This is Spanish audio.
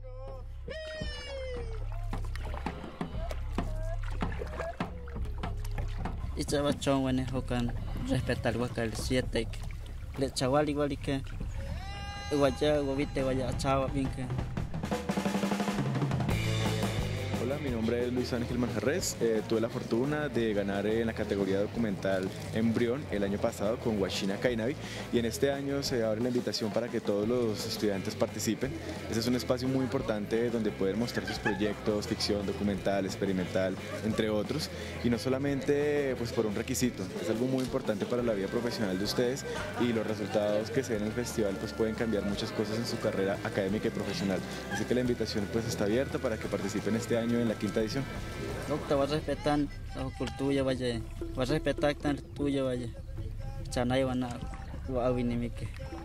Y chavachón, bueno, jocan respetar el 7, le chaval igual y que guaya, gobite, guaya, chava, bien que. Hola, mi nombre es Luis Ángel Manjarres. Tuve la fortuna de ganar en la categoría documental Embrión el año pasado con Huachina Cainavi, y en este año se abre la invitación para que todos los estudiantes participen. Este es un espacio muy importante donde poder mostrar sus proyectos, ficción, documental, experimental, entre otros, y no solamente pues por un requisito, es algo muy importante para la vida profesional de ustedes, y los resultados que se den en el festival pues pueden cambiar muchas cosas en su carrera académica y profesional. Así que la invitación pues está abierta para que participen este año en la 5ª edición. No, te vas a respetar la cultura, vaya, vas a respetar tan tuya, vaya. Chanay van a vinimique.